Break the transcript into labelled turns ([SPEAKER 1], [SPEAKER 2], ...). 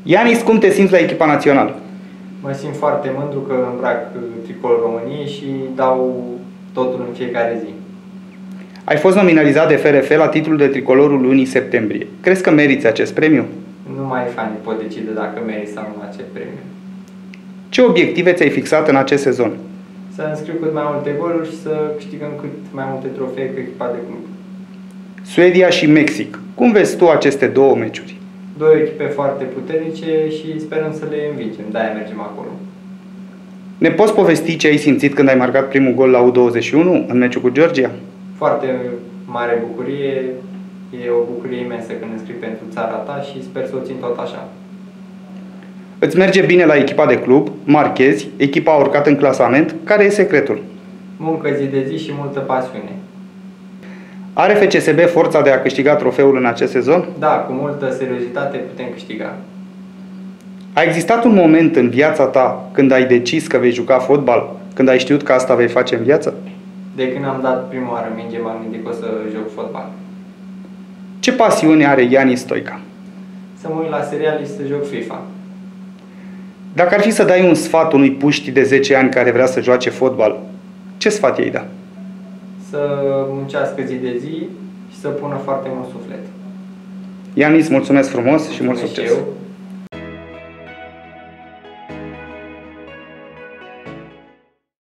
[SPEAKER 1] Ianis, cum te simți la echipa națională?
[SPEAKER 2] Mă simt foarte mândru că îmbrac tricolul României și dau totul în fiecare zi.
[SPEAKER 1] Ai fost nominalizat de FRF la titlul de tricolorul lunii septembrie. Crezi că meriți acest premiu?
[SPEAKER 2] Numai fanii pot decide dacă meriți sau nu acest premiu.
[SPEAKER 1] Ce obiective ți-ai fixat în acest sezon?
[SPEAKER 2] Să înscriu cât mai multe goluri și să câștigăm cât mai multe trofee cu echipa de club.
[SPEAKER 1] Suedia și Mexic. Cum vezi tu aceste două meciuri?
[SPEAKER 2] Două echipe foarte puternice și sperăm să le învingem. De-aia mergem acolo.
[SPEAKER 1] Ne poți povesti ce ai simțit când ai marcat primul gol la U21 în meciul cu Georgia?
[SPEAKER 2] Foarte mare bucurie. E o bucurie imensă când înscrii pentru țara ta și sper să o țin tot așa.
[SPEAKER 1] Îți merge bine la echipa de club, marchezi, echipa a urcat în clasament. Care e secretul?
[SPEAKER 2] Muncă zi de zi și multă pasiune.
[SPEAKER 1] Are FCSB forța de a câștiga trofeul în acest sezon?
[SPEAKER 2] Da, cu multă seriozitate putem câștiga.
[SPEAKER 1] A existat un moment în viața ta când ai decis că vei juca fotbal, când ai știut că asta vei face în viață?
[SPEAKER 2] De când am dat prima oară minge, m-am gândit că o să joc fotbal.
[SPEAKER 1] Ce pasiune are Ianis Stoica?
[SPEAKER 2] Să mă uit la seriale și să joc FIFA.
[SPEAKER 1] Dacă ar fi să dai un sfat unui puști de 10 ani care vrea să joace fotbal, ce sfat i-ai da?
[SPEAKER 2] Să muncească zi de zi și să pună foarte mult suflet.
[SPEAKER 1] Ianis, mulțumesc frumos și mult succes!
[SPEAKER 2] Eu.